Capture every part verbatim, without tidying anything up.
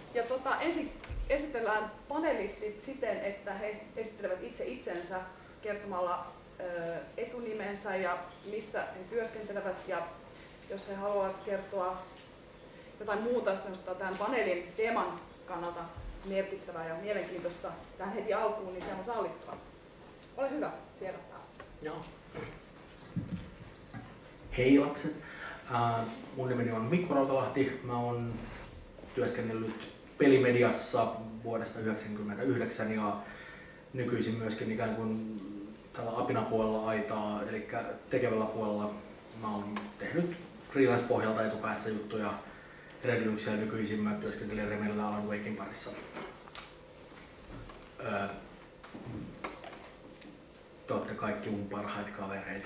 Ja tota, ensin esitellään panelistit siten, että he esittelevät itse itsensä kertomalla ö, etunimensä ja missä he työskentelevät. Ja jos he haluavat kertoa jotain muuta sellaista tämän paneelin teeman kannalta merkittävää ja mielenkiintoista tähän heti alkuun, niin se on sallittua. Ole hyvä, siellä taas. Joo. Hei lapset. Uh, mun nimeni on Mikko Rautalahti. Mä oon työskennellyt pelimediassa vuodesta yhdeksänkymmentäyhdeksän ja nykyisin myöskin ikään kuin tällä apinapuolella aitaa, eli tekevällä puolella mä oon tehnyt freelance-pohjalta etupäässä juttuja Red Linuxia, nykyisin mä työskentelen Remellä Alan Waken parissa. Öö, te ootte kaikki mun parhaita kavereita.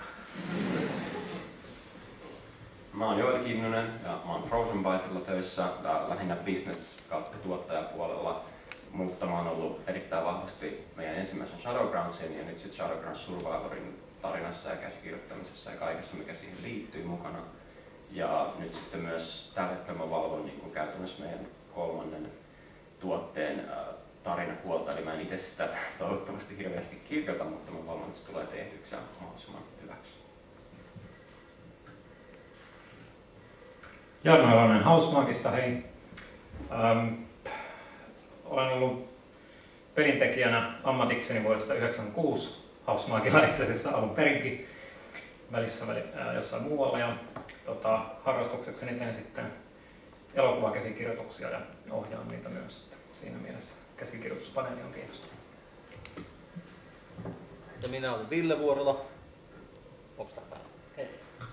Mä oon Joel Kinnunen ja mä oon Frozen Bytella töissä lähinnä business kautta tuottajapuolella, mutta mä oon ollut erittäin vahvasti meidän ensimmäisen Shadowgroundsin ja nyt sitten Shadowgrounds Survivorin tarinassa ja käsikirjoittamisessa ja kaikessa, mikä siihen liittyy mukana. Ja nyt sitten myös tällä hetkellä mä valvon niin käytännössä meidän kolmannen tuotteen äh, tarinapuolta, eli mä en itse sitä toivottavasti hirveästi kirjoita, mutta mä valvon, että se tulee tehdyksi ja mahdollisimman hyväksi. Jarno Jalonen Housemarquesta, hei. Ähm, olen ollut pelintekijänä ammatikseni vuodesta yhdeksänkymmentäkuusi. Housemarquella itse asiassa alun perinkin välissä väli, äh, jossain muualla. Ja, tota, harrastuksekseni teen sitten elokuvakäsikirjoituksia ja ohjaan niitä myös. Siinä mielessä käsikirjoituspaneeli on kiinnostava. Ja minä olen Ville Vuorola. Onko tämä päällä? Hei.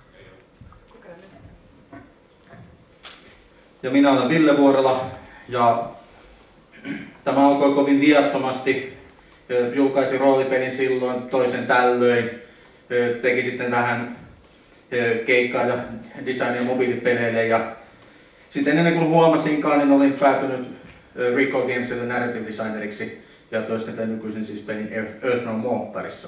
Ja minä olen Ville Vuorola ja tämä alkoi kovin viattomasti. Julkaisin roolipelin silloin, toisen tällöin. Teki sitten vähän keikkaa ja designia mobiilipeleille. Ja sitten ennen kuin huomasinkaan, niin olin päätynyt Rico Gamesille narrative designeriksi ja työskentelen nykyisin siis pelin Earth No More parissa.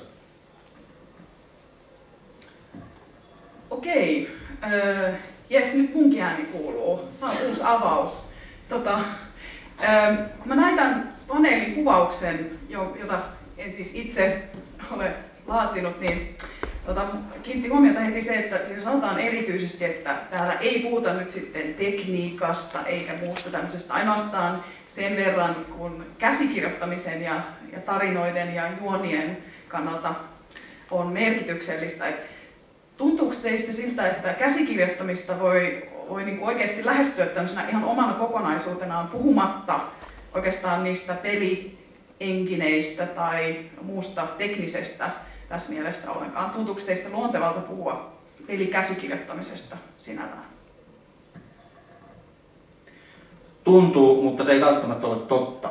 Okei. Okay. Jes, nyt munkin ääni kuuluu. Tämä on uusi avaus. Tota, ähm, kun mä näin tämän paneelin kuvauksen, jota en siis itse ole laatinut, niin tota, kiinnitti huomiota heti se, että siinä sanotaan erityisesti, että täällä ei puhuta nyt sitten tekniikasta eikä muusta tämmöisestä, ainoastaan sen verran, kun käsikirjoittamisen ja, ja tarinoiden ja juonien kannalta on merkityksellistä. Tuntuuko teistä siltä, että käsikirjoittamista voi, voi niin kuin oikeasti lähestyä tämmöisenä ihan omana kokonaisuutenaan puhumatta oikeastaan niistä peliengineistä tai muusta teknisestä tässä mielessä ollenkaan? Tuntuuko teistä luontevalta puhua pelikäsikirjoittamisesta sinällään? Tuntuu, mutta se ei välttämättä ole totta.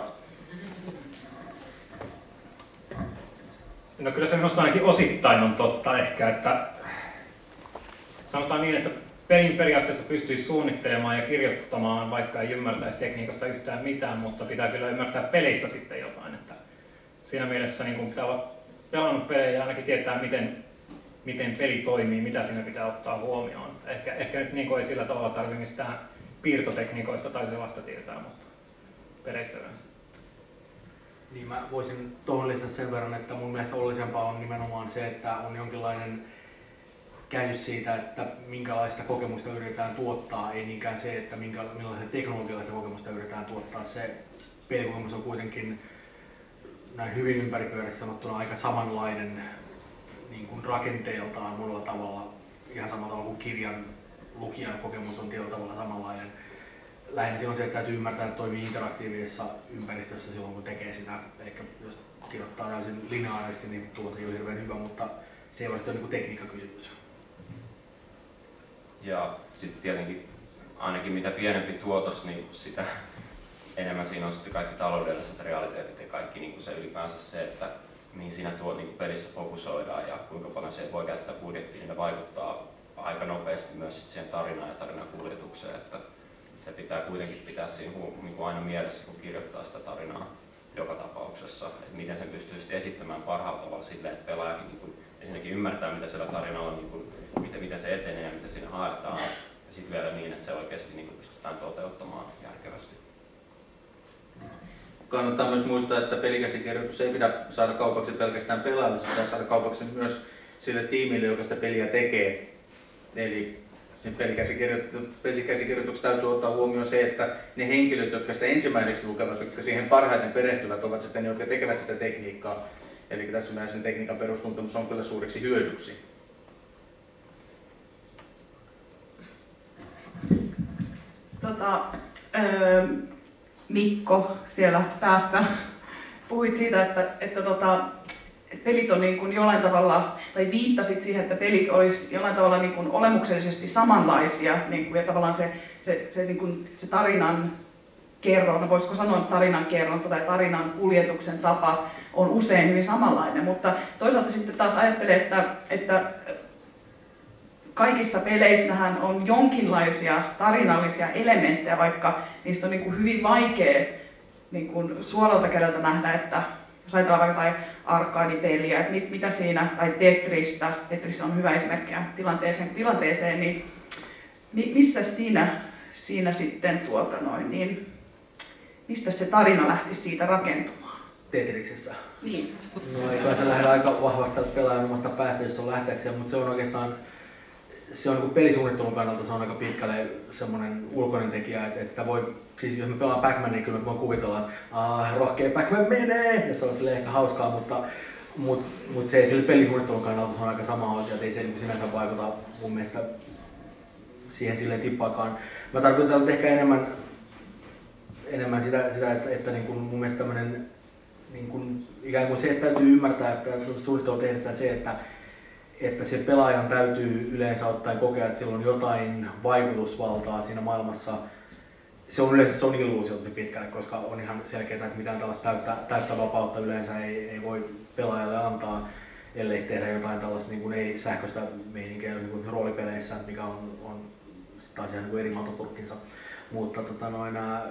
No kyllä se minusta ainakin osittain on totta ehkä, että sanotaan niin, että pelin periaatteessa pystyisi suunnittelemaan ja kirjoittamaan, vaikka ei ymmärtäisi tekniikasta yhtään mitään, mutta pitää kyllä ymmärtää peleistä sitten jotain. Että siinä mielessä niin kun pitää olla pelannut pelejä ja ainakin tietää, miten, miten peli toimii, mitä siinä pitää ottaa huomioon. Ehkä, ehkä nyt niin ei sillä tavalla tarvitse mistään piirtotekniikoista tai sellaista tietää, mutta peleistä yleensä. Niin mä voisin tuohon lisätä sen verran, että mun mielestä oleellisempaa on nimenomaan se, että on jonkinlainen käsitys siitä, että minkälaista kokemusta yritetään tuottaa, ei niinkään se, että minkä, millaista teknologialaista kokemusta yritetään tuottaa. Se pelikokemus on kuitenkin näin hyvin ympäripyörässä sanottuna aika samanlainen niin kuin rakenteeltaan monella tavalla, ihan samalla tavalla kuin kirjan lukijan kokemus on tietyllä tavalla samanlainen. Lähinnä siinä on se, että täytyy ymmärtää, että toimii interaktiivisessa ympäristössä silloin, kun tekee sitä. Eli jos kirjoittaa täysin lineaarisesti, niin tulos ei ole hirveän hyvä, mutta se ei ole niin tekniikkakysymys. Ja sitten tietenkin ainakin mitä pienempi tuotos, niin sitä enemmän siinä on sitten kaikki taloudelliset realiteetit ja kaikki niin kuin se ylipäänsä se, että mihin siinä tuo, niin kuin pelissä fokusoidaan ja kuinka paljon se voi käyttää budjettia, niin ne vaikuttaa aika nopeasti myös sit siihen tarinaan ja tarinan kuljetukseen. Että se pitää kuitenkin pitää siinä niin kuin aina mielessä, kun kirjoittaa sitä tarinaa joka tapauksessa, että miten sen pystyy sitten esittämään parhaalla tavalla silleen, että pelaajakin niin kuin ensinnäkin ymmärtää, mitä siellä tarinalla on, niin kuin, miten, miten se etenee ja mitä siinä haetaan, ja sitten vielä niin, että se oikeasti niin kuin pystytään toteuttamaan järkevästi. kannattaa myös muistaa, että pelikäsikirjoitus ei pidä saada kaupaksi pelkästään pelaajalle, se pitää saada kaupaksi myös sille tiimille, joka sitä peliä tekee. Eli pelikäsikirjoituksessa täytyy ottaa huomioon se, että ne henkilöt, jotka sitä ensimmäiseksi lukevat, jotka siihen parhaiten perehtyvät, ovat sitten ne, jotka tekevät sitä tekniikkaa. Eli tässä mielessä sen tekniikan perustuntemus on kyllä suureksi hyödyksi. Tota, öö, Mikko siellä päässä puhuit siitä, että, että, tota, että pelit on niin kuin jollain tavalla, tai viittasit siihen, että pelit olisi jollain tavalla niin kuin olemuksellisesti samanlaisia, niin kuin, ja tavallaan se, se, se, niin kuin, se tarinan kerronta, voisiko sanoa tarinan kerronta tai tarinan kuljetuksen tapa on usein hyvin samanlainen, mutta toisaalta sitten taas ajattelee, että, että kaikissa peleissähän on jonkinlaisia tarinallisia elementtejä, vaikka niistä on niin kuin hyvin vaikea niin kuin suoralta kädeltä nähdä, että jos ajatellaan vaikka jotain arkaadipeliä, että mit, mitä siinä, tai Tetristä, Tetris on hyvä esimerkki tilanteeseen, tilanteeseen niin missä siinä, siinä sitten tuota noin, niin mistä se tarina lähti siitä rakentumaan? Tetriksessä. Niin. No ei se lähde aika vahvasti pelaajan omasta päästä, jos on lähteäkseen, mutta se on oikeastaan se on niin pelisuunnittelun kannalta se on aika pitkälle semmoinen ulkoinen tekijä, että, että sitä voi, siis jos me pelaan Pac-Mania, niin kyllä me voin kuvitella, että aah, rohkea Pac-Man menee, ja se on silleen ehkä hauskaa, mutta mut, mut se sille pelisuunnittelun kannalta se on aika sama asia, että ei se niin sinänsä vaikuta mun mielestä siihen silleen tippaakaan. Mä tarkoitan ehkä enemmän, enemmän sitä, sitä että, että niin kuin mun mielestä tämmöinen niin kuin, ikään kuin se, että täytyy ymmärtää, että suunnittelu tehdään se, että että se pelaajan täytyy yleensä ottaen kokea, että sillä on jotain vaikutusvaltaa siinä maailmassa. Se on yleensä se on illuusio tosi pitkälle, koska on ihan selkeää, että mitään tällaista täyttä, täyttä vapautta yleensä ei, ei voi pelaajalle antaa, ellei tehdä jotain tällaista niin kuin ei sähköistä meininkiä niin kuin roolipeleissä, mikä on, on taas ihan niin kuin eri matopurkkinsa. Mutta tota noin, ää,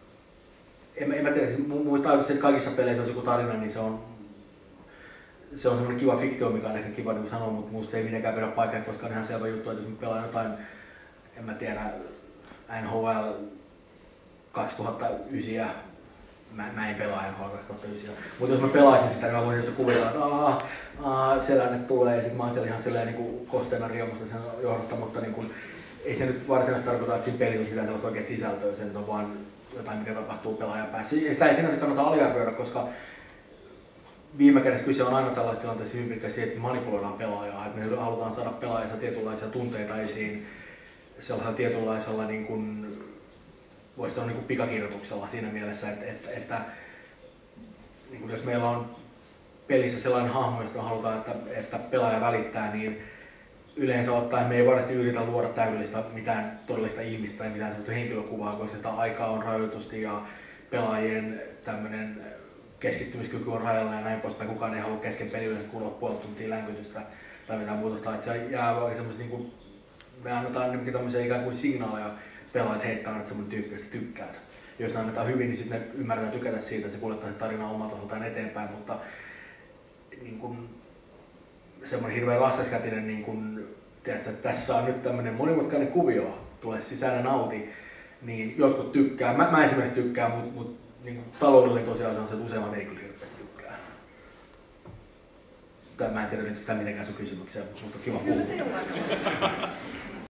en, en mä tiedä, mun mielestä että kaikissa peleissä on joku tarina, niin se on Se on semmoinen kiva fiktio, mikä on ehkä kiva niin sanoa, mutta minusta se ei mitenkään pidä paikkaa, koska on ihan selvä juttu, että jos mä pelaan jotain, en mä tiedä, N H L kaksituhattayhdeksän, mä, mä en pelaa N H L kaksituhattayhdeksän, mutta jos mä pelaisin sitä, niin mä voisin kuvitella, että aah, aah selänne tulee ja sit mä oon siellä ihan silleen niin kosteena riemusta sen johdosta, mutta niin kuin, ei se nyt varsinaisesti tarkoita, että siinä pelissä pitää sellaista oikeat sisältöä, se on vaan jotain, mikä tapahtuu pelaajan päässä. Sitä ei sinänsä kannata aliarvioida, koska viime kädessä kyse on aina tällaisessa tilanteessa hyvin pitkä siitä, että manipuloidaan pelaajaa, että me halutaan saada pelaajassa tietynlaisia tunteita esiin sellaisella tietynlaisella, niin kuin, voisi sanoa niin kuin pikakirjoituksella siinä mielessä, että, että, että niin kuin jos meillä on pelissä sellainen hahmo, josta halutaan, että, että pelaaja välittää, niin yleensä ottaen me ei varmasti yritä luoda täydellistä mitään todellista ihmistä tai mitään sellaista henkilökuvaa, koska sitä aikaa on rajoitusti ja pelaajien tämmöinen keskittymiskyky on rajalla ja näin poispäin. Kukaan ei halua kesken peli yleensä kuulla puoli tuntia länkytystä tai mitään muuta. Että se jää semmoista niin kuin, me annetaan niinkin tämmöisiä ikään kuin signaaleja pelaajat heittää, että semmoinen tyyppi, että sä tykkäät. Jos ne annetaan hyvin, niin sitten ne ymmärtää tykätä siitä, että se kuljettaa se tarinaa omalta tasoltaan eteenpäin, mutta niin kuin, semmoinen hirveän raskaskätinen, niin kuin, tiedätkö, että tässä on nyt tämmöinen monimutkainen kuvio, tulee sisään ja nauti, niin jotkut tykkää. Mä, mä esimerkiksi tykkään, mutta mut, niin taloudellinen tosiaan on se, että useimmat ei kyllä hirveästi tykkää. Mä en tiedä nyt sitä mitenkään sun kysymykseen, mutta musta on kiva puhua.